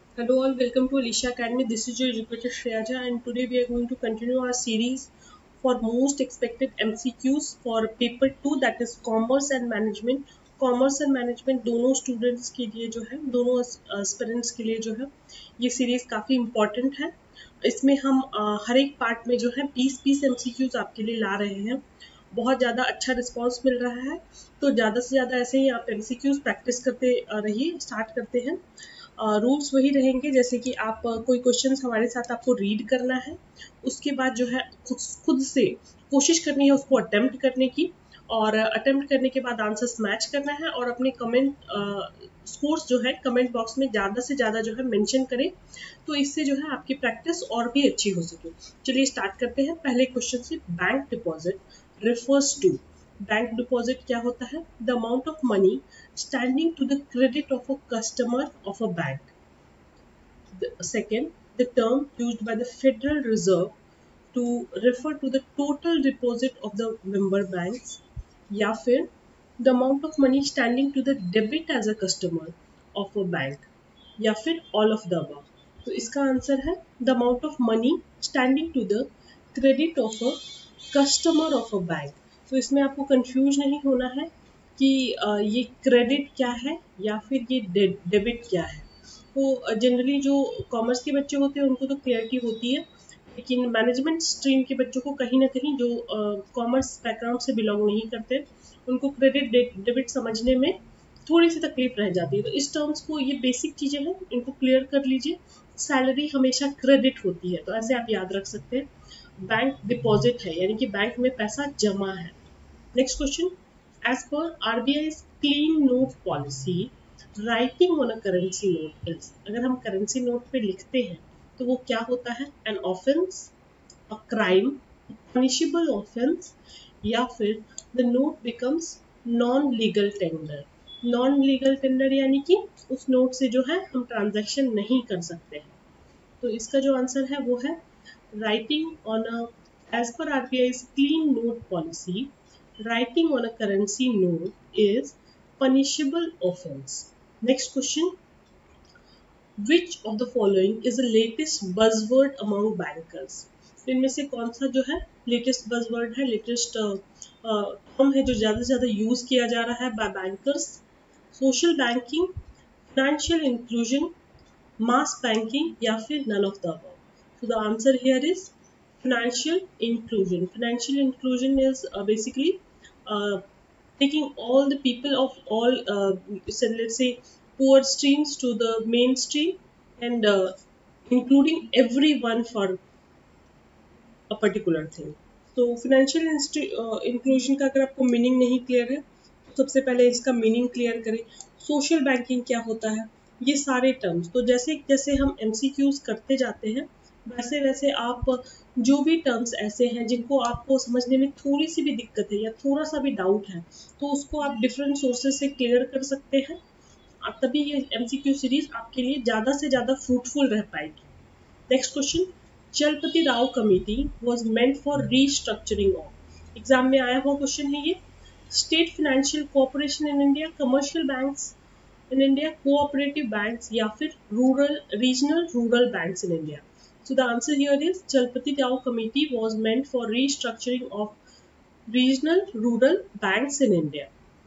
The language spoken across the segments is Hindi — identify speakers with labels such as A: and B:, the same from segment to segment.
A: Hello all, welcome to Alicia Academy. This is your educator Shreya Jha, and today we are going to continue our series for most expected MCQs for paper 2, that is Commerce and Management. Commerce and Management दोनों स्टूडेंट्स के लिए जो है, दोनों एस्पिरेंट्स के लिए जो है, ये सीरीज काफ़ी इम्पॉर्टेंट है। इसमें हम हर एक पार्ट में जो है 20 MCQs आपके लिए ला रहे हैं। बहुत ज़्यादा अच्छा रिस्पांस मिल रहा है, तो ज़्यादा से ज़्यादा ऐसे ही आप MCQs प्रैक्टिस करते रहिए। स्टार्ट करते हैं। रूल्स वही रहेंगे, जैसे कि आप कोई क्वेश्चंस हमारे साथ आपको रीड करना है, उसके बाद जो है खुद से कोशिश करनी है उसको अटेम्प्ट करने की, और अटेम्प्ट करने के बाद आंसर्स मैच करना है, और अपने कमेंट स्कोर्स जो है कमेंट बॉक्स में ज़्यादा से ज़्यादा जो है मेंशन करें, तो इससे जो है आपकी प्रैक्टिस और भी अच्छी हो सके। चलिए स्टार्ट करते हैं पहले क्वेश्चन से। Bank deposit refers to, bank deposit क्या होता है? The amount of money standing to the credit of a customer of a bank. Second, the term used by the Federal Reserve to refer to the total deposit of the member banks, या फिर the amount of money standing to the debit as a customer of a bank, या फिर all of the above. तो इसका आंसर है the amount of money standing to the credit of a customer of a bank. तो इसमें आपको कंफ्यूज नहीं होना है कि ये क्रेडिट क्या है या फिर ये डेबिट क्या है। तो जनरली जो कॉमर्स के बच्चे होते हैं उनको तो क्लियरिटी होती है, लेकिन मैनेजमेंट स्ट्रीम के बच्चों को कहीं ना कहीं, जो कॉमर्स बैकग्राउंड से बिलोंग नहीं करते, उनको क्रेडिट डेबिट समझने में थोड़ी सी तकलीफ रह जाती है। तो इस टर्म्स को, ये बेसिक चीज़ें हैं, इनको क्लियर कर लीजिए। सैलरी हमेशा क्रेडिट होती है, तो ऐसे आप याद रख सकते हैं। बैंक डिपॉजिट है यानी कि बैंक में पैसा जमा है। Next question, as per RBI's clean note policy, writing on a currency note is, अगर हम करेंसी नोट पे लिखते हैं तो वो क्या होता है? an offense, a crime, punishable offense, या फिर the note becomes non legal tender. Non legal tender यानी कि उस नोट से जो है हम ट्रांजैक्शन नहीं कर सकते हैं। तो इसका जो आंसर है वो है writing on a, as per RBI's clean note policy, writing on a currency note is punishable offense. Next question, which of the following is the latest buzzword among bankers? तो इनमें से कौन सा जो है लेटेस्ट बजवर्ड है, लेटेस्ट टर्म है जो ज़्यादा से ज़्यादा यूज किया जा रहा है by bankers? Social banking, financial inclusion, mass banking, या फिर none of the above. So the answer here is financial inclusion. Financial inclusion is basically uh, taking all the people of all, so let's say, poor streams to the mainstream, and including everyone for a particular thing. तो फाइनेंशियल इंक्लूजन का अगर आपको मीनिंग नहीं क्लियर है तो सबसे पहले इसका मीनिंग क्लियर करें। सोशल बैंकिंग क्या होता है, ये सारे टर्म्स, तो जैसे जैसे हम MCQs करते जाते हैं वैसे वैसे आप जो भी टर्म्स ऐसे हैं जिनको आपको समझने में थोड़ी सी भी दिक्कत है या थोड़ा सा भी डाउट है, तो उसको आप डिफरेंट सोर्सेज से क्लियर कर सकते हैं। तभी ये MCQ सीरीज आपके लिए ज़्यादा से ज़्यादा फ्रूटफुल रह पाएगी। Next question, Chalapathi Rao committee was meant for restructuring of, exam में आया हुआ क्वेश्चन है ये। State financial corporation in India, commercial banks in India, cooperative banks, या फिर rural regional rural banks in India? So the answer here is Chalpati Rao Committee was meant for restructuring of regional rural banks in India.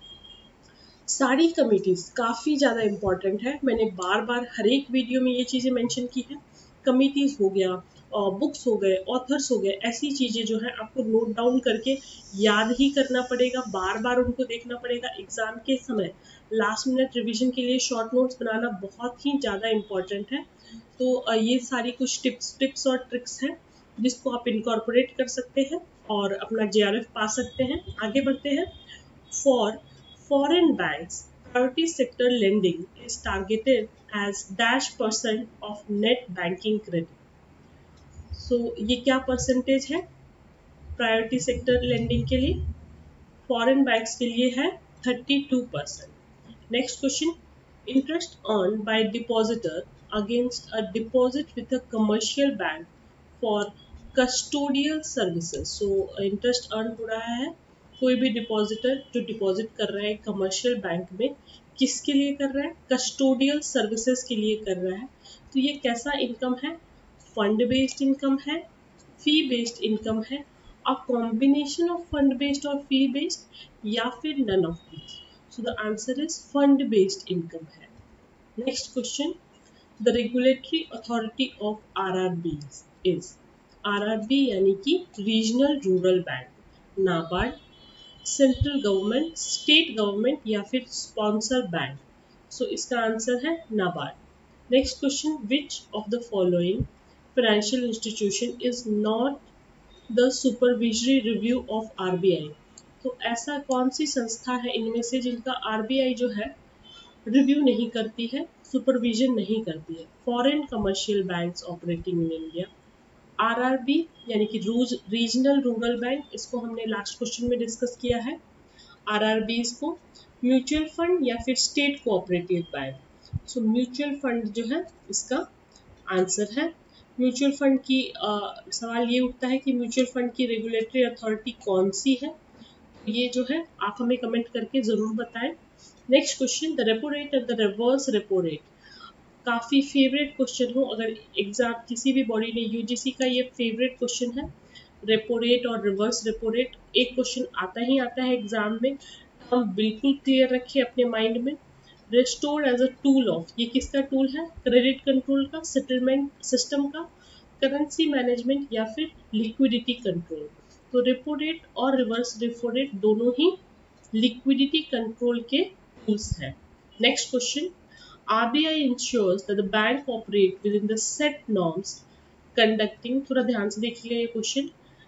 A: सारी कमिटीज काफ़ी ज़्यादा इम्पॉर्टेंट है, मैंने बार बार हर एक वीडियो में ये चीज़ें मेंशन की है। कमिटीज हो गया, बुक्स हो गए, ऑथर्स हो गए, ऐसी चीज़ें जो है आपको नोट डाउन करके याद ही करना पड़ेगा, बार बार उनको देखना पड़ेगा। एग्ज़ाम के समय लास्ट मिनट रिवीजन के लिए शॉर्ट नोट्स बनाना बहुत ही ज़्यादा इम्पॉर्टेंट है। तो ये सारी कुछ टिप्स और ट्रिक्स हैं जिसको आप इनकॉर्पोरेट कर सकते हैं और अपना JRF पा सकते हैं। आगे बढ़ते हैं। For foreign banks, priority sector lending is targeted as -% of net banking credit. So ये क्या परसेंटेज है प्रायोरिटी सेक्टर लेंडिंग के लिए? फॉरेन बैंक्स के लिए है 32%. Next question, interest earn by depositor against a deposit with a commercial bank for custodial services. So interest earn हो रहा है कोई भी डिपॉजिटर जो डिपॉजिट कर रहा है कमर्शियल बैंक में, किसके लिए कर रहा है? कस्टोडियल सर्विसेज के लिए कर रहा है। तो ये कैसा इनकम है? फंड बेस्ड इनकम है, फी बेस्ड इनकम है, a combination of fund based और फी बेस्ड, या फिर none of these. So the answer is fund based income है। Next question, the regulatory authority of RRB is, RRB यानी कि regional rural bank, NABARD, central government, state government, या फिर स्पॉन्सर बैंक। सो इसका आंसर है NABARD. Next question, which of the following financial institution is not the supervisory review of RBI. तो ऐसा कौन सी संस्था है इनमें से जिनका आरबीआई जो है रिव्यू नहीं करती है, सुपरविजन नहीं करती है? Foreign commercial banks operating in India, RRB यानी कि रीजनल रूरल बैंक, इसको हमने लास्ट क्वेश्चन में डिस्कस किया है। आरआरबीज को म्यूचुअल फंड या फिर state cooperative bank. So mutual fund जो है इसका आंसर है। म्यूचुअल फंड की सवाल ये उठता है कि म्यूचुअल फंड की रेगुलेटरी अथॉरिटी कौन सी है? ये जो है आप हमें कमेंट करके जरूर बताएं। Next question, the repo rate and the reverse repo rate, काफ़ी फेवरेट क्वेश्चन हो, अगर एग्जाम किसी भी बॉडी ने यूजीसी का ये फेवरेट क्वेश्चन है। रेपो रेट और रिवर्स रेपो रेट एक क्वेश्चन आता ही आता है एग्जाम में, हम बिल्कुल क्लियर रखें अपने माइंड में। Restored as a tool of, ये किसका टूल है? क्रेडिट कंट्रोल का, सेटलमेंट सिस्टम का, करेंसी मैनेजमेंट, या फिर लिक्विडिटी कंट्रोल। तो रेपो रेट और रिवर्स रेपो रेट दोनों ही लिक्विडिटी कंट्रोल के टूल्स हैं। Next question, RBI ensures that the bank operate within the set norms conducting, थोड़ा ध्यान से देखिए ये question,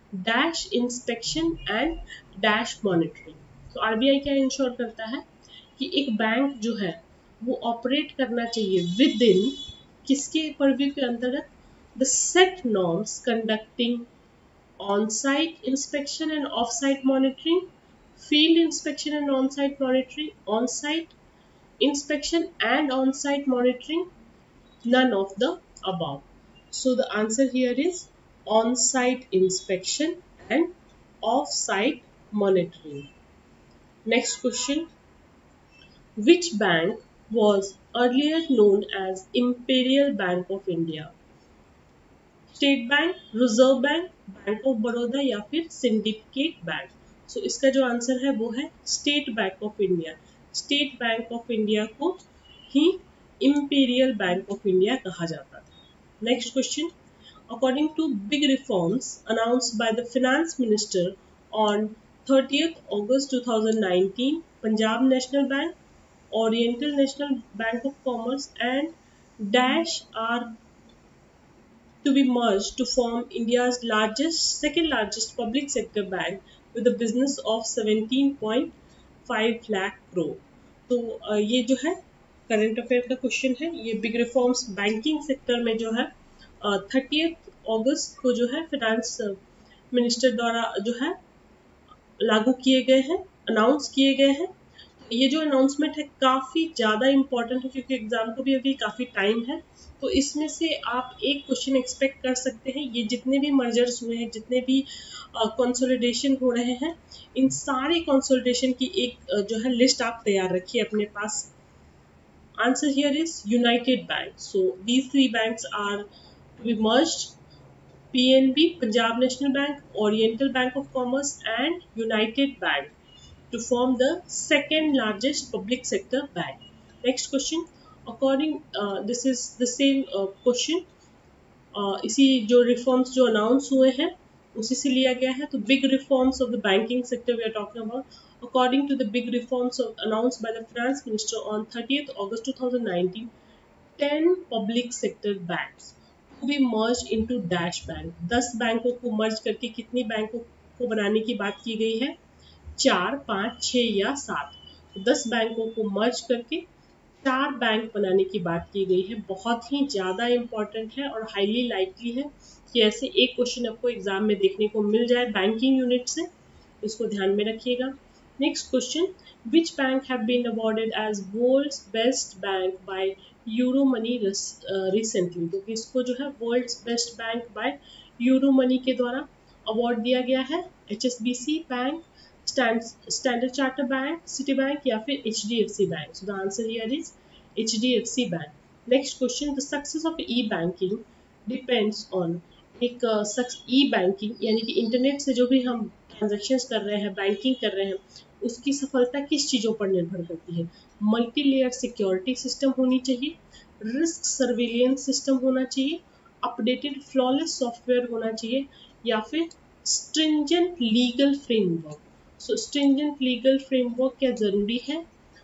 A: dash inspection and dash monitoring. तो आरबीआई क्या इंश्योर करता है कि एक बैंक जो है वो ऑपरेट करना चाहिए विद इन किसके परव्यू के अंतर्गत? The set norms conducting on site inspection and off site monitoring, field inspection and on site monitoring, on site inspection and on-site monitoring, none of the above. So the answer here is on-site inspection and off-site monitoring. Next question, which bank was earlier known as Imperial Bank of India? State bank, reserve bank, bank of Baroda, या फिर सिंडिकेट बैंक। सो इसका जो आंसर है वो है state bank of India. State bank of India को ही इंपीरियल बैंक ऑफ इंडिया कहा जाता था। Next question, according to big reforms announced by the finance minister on 30th August 2019, Punjab national bank, oriental national bank of commerce and dash are to be merged to form India's second largest public sector bank with a business of 17.5 lakh crore। तो ये जो है करंट अफेयर का क्वेश्चन है। ये बिग रिफॉर्म्स बैंकिंग सेक्टर में जो है 30th अगस्त को जो है फाइनेंस मिनिस्टर द्वारा जो है लागू किए गए हैं, अनाउंस किए गए हैं। ये जो अनाउंसमेंट है काफ़ी ज़्यादा इम्पॉर्टेंट है क्योंकि एग्जाम को भी अभी काफ़ी टाइम है। तो इसमें से आप एक क्वेश्चन एक्सपेक्ट कर सकते हैं। ये जितने भी मर्जर्स हुए हैं, जितने भी कंसोलिडेशन हो रहे हैं, इन सारे कंसोलिडेशन की एक जो है लिस्ट आप तैयार रखिए अपने पास। Answer here is united bank. So these three banks are to be merged, PNB Punjab national bank, oriental bank of commerce and united bank to form the second largest public sector bank. Next question, according this is the same question, इसी जो रिफॉर्म्स जो अनाउंस हुए हैं उसी से लिया गया है। तो big reforms of the banking sector we are talking about, according to the big reforms announced by the finance minister on 30th August 2019, 10 public sector banks to be merge into dash bank. 10 बैंकों को मर्ज करके कितनी बैंकों को बनाने की बात की गई है? 4, 5, 6 या 7। 10 बैंकों को मर्ज करके 4 बैंक बनाने की बात की गई है। बहुत ही ज़्यादा इम्पॉर्टेंट है और हाईली लाइकली है कि ऐसे एक क्वेश्चन आपको एग्जाम में देखने को मिल जाए बैंकिंग यूनिट से, इसको ध्यान में रखिएगा। Next question, which bank have been awarded as world's best bank by Euromoney recently. तो इसको जो है world's best bank by Euromoney के द्वारा अवार्ड दिया गया है। HSBC bank, Standard Charter bank, Citi bank या फिर HDFC bank. So the answer here is HDFC bank. Next question, the success of e banking depends on. एक ई बैंकिंग यानी कि इंटरनेट से जो भी हम ट्रांजेक्शन्स कर रहे हैं, बैंकिंग कर रहे हैं, उसकी सफलता किस चीज़ों पर निर्भर करती है. मल्टी लेयर सिक्योरिटी सिस्टम होनी चाहिए, रिस्क सर्विलियंस सिस्टम होना चाहिए, अपडेटेड फ्लॉलेस सॉफ्टवेयर होना चाहिए, या फिर stringent legal framework. So stringent legal framework क्या ज़रूरी है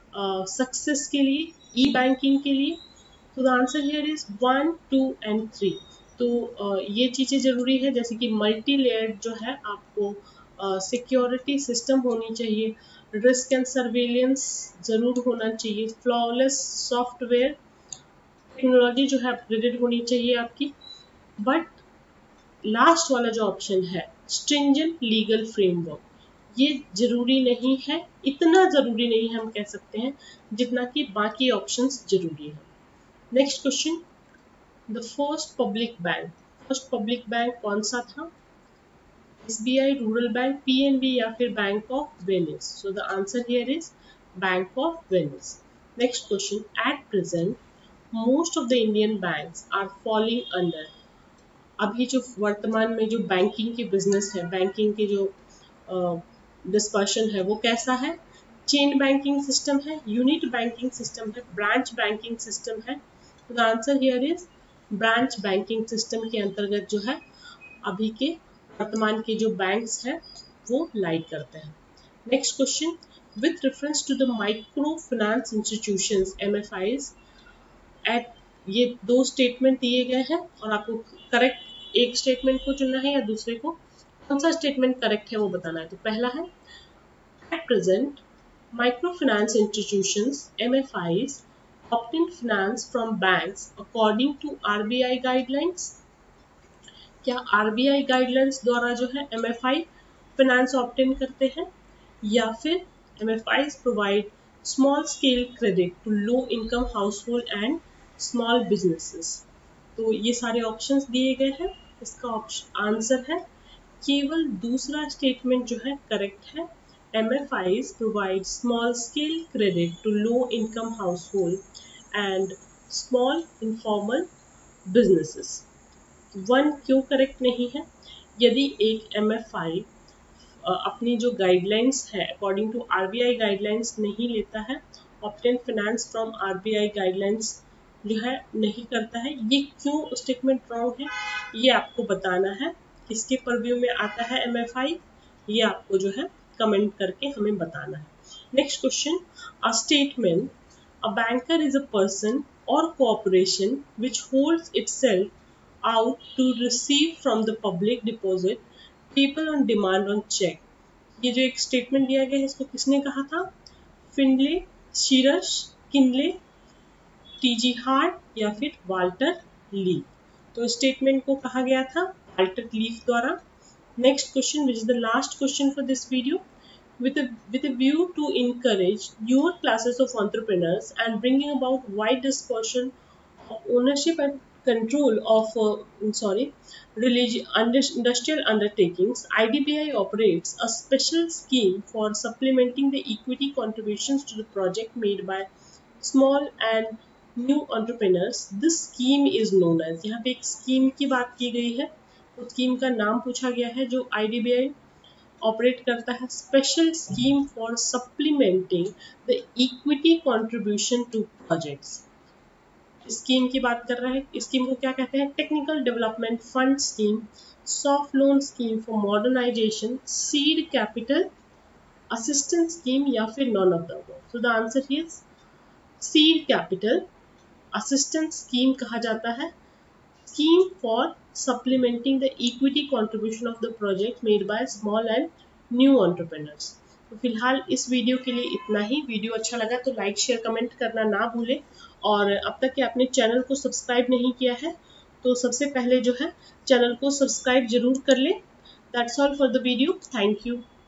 A: सक्सेस के लिए, ई बैंकिंग के लिए. तो the answer here is 1, 2 and 3. तो ये चीज़ें ज़रूरी है, जैसे कि मल्टी लेयर जो है आपको सिक्योरिटी सिस्टम होनी चाहिए, रिस्क एंड सर्वेलेंस ज़रूर होना चाहिए, फ्लॉलेस सॉफ्टवेयर टेक्नोलॉजी जो है अपग्रेडेड होनी चाहिए आपकी. बट लास्ट वाला जो ऑप्शन है स्ट्रिंजेंट लीगल फ्रेमवर्क, ये जरूरी नहीं है, इतना जरूरी नहीं है हम कह सकते हैं जितना कि बाकी ऑप्शंस जरूरी है. Next question, the first public bank कौन सा था. SBI, रूरल बैंक, PNB या फिर bank of Venice. So the answer here is bank of Venice. Next question, at present most of the Indian banks are falling under. अभी जो वर्तमान में जो बैंकिंग की बिजनेस है, बैंकिंग के जो डिस्पर्शन है वो कैसा है. चेन बैंकिंग सिस्टम है, यूनिट बैंकिंग सिस्टम है, ब्रांच बैंकिंग सिस्टम है. तो the answer here is branch banking system के अंतर्गत जो है अभी के वर्तमान के जो बैंक्स हैं वो लाइक करते हैं. Next question, with reference to the micro finance institutions MFIs at. ये दो स्टेटमेंट दिए गए हैं और आपको करेक्ट एक स्टेटमेंट को चुनना है या दूसरे को. कौन सा स्टेटमेंट करेक्ट है वो बताना है. तो पहला है, at present micro finance institutions MFIs obtain finance from banks according to RBI guidelines. क्या RBI गाइडलाइंस द्वारा जो है MFI फाइनेंस ऑब्टेन करते हैं, या फिर MFIs provide small scale credit to low income household and small businesses. तो ये सारे ऑप्शंस दिए गए हैं. इसका आंसर है केवल दूसरा स्टेटमेंट जो है करेक्ट है. MFIs provide small scale credit to low income household and small informal businesses. 1 क्यों करेक्ट नहीं है. यदि एक MFI अपनी जो गाइडलाइंस है अकॉर्डिंग टू RBI गाइडलाइंस नहीं लेता है, obtain finance from RBI guidelines जो है नहीं करता है, ये क्यों स्टेटमेंट रॉन्ग है ये आपको बताना है. किसके परव्यू में आता है MFI, ये आपको जो है कमेंट करके हमें बताना है. Next question, a statement, a banker is a person और corporation which holds itself out to receive from the public deposit people on demand on check. ये जो एक स्टेटमेंट दिया गया है इसको किसने कहा था. Findlay, Shirras, Kinley, TG Hart या फिर वाल्टर ली. तो स्टेटमेंट को कहा गया था वाल्टर लीफ द्वारा. Next question, which is the last question for this video. With a view to encourage newer classes of entrepreneurs and bringing about wide dispersion of ownership and control of industrial undertakings, IDBI operates a special scheme for supplementing the equity contributions to the project made by small and new entrepreneurs. This scheme is known as. यहाँ पे एक स्कीम की बात की गई है, उस स्कीम का नाम पूछा गया है जो IDBI ऑपरेट करता है. Special scheme for supplementing the equity contribution to projects. Scheme की बात कर रहा है. स्कीम को क्या कहते हैं. Technical development fund scheme, soft loan scheme for modernisation, seed capital assistance scheme या फिर none of the above. So the answer is seed capital assistance scheme कहा जाता है. Scheme for supplementing the equity contribution of the project made by small and new entrepreneurs. तो फिलहाल इस वीडियो के लिए इतना ही. वीडियो अच्छा लगा तो लाइक शेयर कमेंट करना ना भूलें, और अब तक कि आपने चैनल को सब्सक्राइब नहीं किया है तो सबसे पहले जो है चैनल को सब्सक्राइब जरूर कर लें. That's all for the video. Thank you.